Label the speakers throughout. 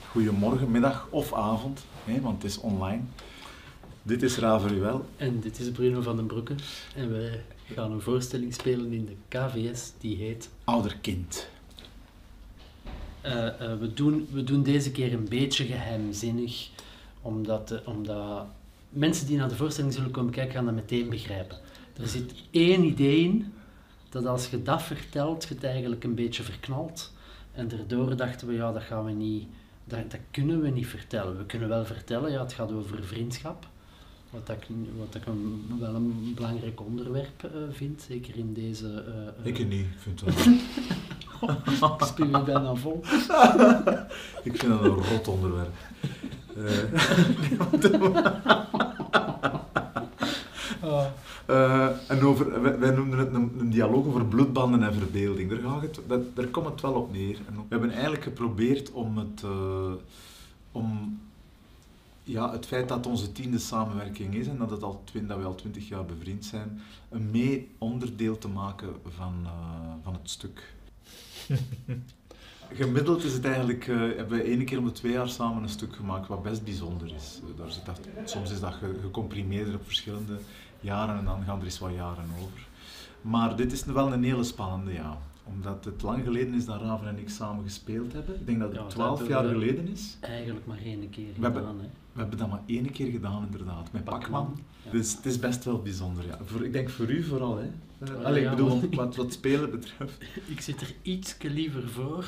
Speaker 1: Goedemorgen, middag of avond, want het is online. Dit is Raveruel.
Speaker 2: En dit is Bruno van den Broeke. En wij gaan een voorstelling spelen in de KVS die heet
Speaker 1: Ouderkind.
Speaker 2: We doen deze keer een beetje geheimzinnig, omdat mensen die naar de voorstelling zullen komen kijken gaan dat meteen begrijpen. Er zit één idee in, dat als je dat vertelt, je het eigenlijk een beetje verknalt. En daardoor dachten we, ja, dat gaan we niet, dat kunnen we niet vertellen. We kunnen wel vertellen, ja, het gaat over vriendschap. Wat ik wel een belangrijk onderwerp vind, zeker in deze...
Speaker 1: Ik niet, ik vind het wel.
Speaker 2: Ik spuw je bijna vol.
Speaker 1: Ik vind dat een rot onderwerp. Wij noemden het een dialoog over bloedbanden en verbeelding. Daar komt het wel op neer. En we hebben eigenlijk geprobeerd om het feit dat het onze 10e samenwerking is en dat we al 20 jaar bevriend zijn, een mee onderdeel te maken van het stuk. Gemiddeld is het eigenlijk, hebben we 1 keer om de 2 jaar samen een stuk gemaakt wat best bijzonder is. Soms is dat gecomprimeerd op verschillende jaren en dan gaan er eens wat jaren over. Maar dit is wel een hele spannende, ja. Omdat het lang geleden is dat Raven en ik samen gespeeld hebben. Ik denk dat het 12 jaar geleden is.
Speaker 2: Eigenlijk maar 1 keer gedaan, hè?
Speaker 1: We hebben dat maar 1 keer gedaan, inderdaad, met Pacman.
Speaker 2: Ja.
Speaker 1: Dus het is best wel bijzonder, ja. Ik denk voor u vooral, hè.
Speaker 2: Ja,
Speaker 1: ik bedoel, wat spelen betreft.
Speaker 2: Ik zit er ietske liever voor.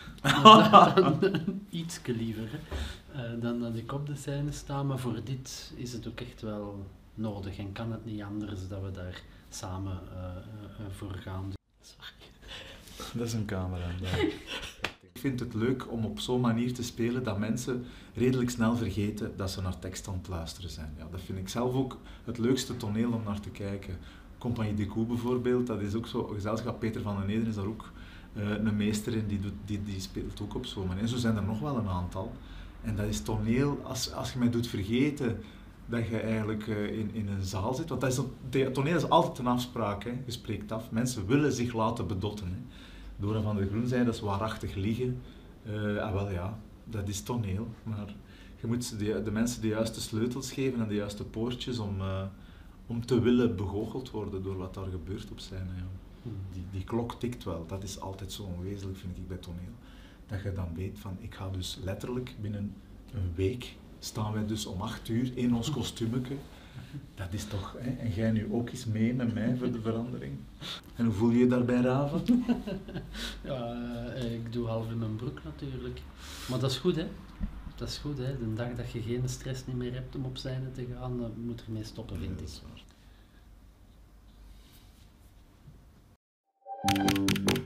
Speaker 2: Ietske liever, hè, dan dat ik op de scène sta. Maar voor dit is het ook echt wel nodig. En kan het niet anders dat we daar samen voor gaan. Sorry.
Speaker 1: Dat is een camera. Ik vind het leuk om op zo'n manier te spelen dat mensen redelijk snel vergeten dat ze naar tekst aan het luisteren zijn. Ja, dat vind ik zelf ook het leukste toneel om naar te kijken. Compagnie de Koe bijvoorbeeld, dat is ook zo. Gezelschap Peter van den Eden is daar ook een meester in, die speelt ook op zo'n manier. En zo zijn er nog wel een aantal. En dat is toneel, als je mij doet vergeten dat je eigenlijk in een zaal zit. Want toneel is altijd een afspraak, hè. Je spreekt af. Mensen willen zich laten bedotten. Hè. Dora van der Groen zei, dat is waarachtig liegen. Wel ja, dat is toneel. Maar je moet de mensen de juiste sleutels geven en de juiste poortjes om te willen begoocheld worden door wat daar gebeurt op scène. Ja. Die klok tikt wel. Dat is altijd zo onwezenlijk, vind ik, bij toneel. Dat je dan weet van, ik ga dus letterlijk binnen een week staan wij dus om 8 uur in ons kostuumeke. Dat is toch, hè? En jij nu ook eens mee met mij voor de verandering. En hoe voel je je daarbij, Raven?
Speaker 2: Ja, ik doe half in mijn broek natuurlijk. Maar dat is goed, hè. Dat is goed, hè. De dag dat je geen stress niet meer hebt om op scène te gaan, dan moet er mee stoppen, vind ik.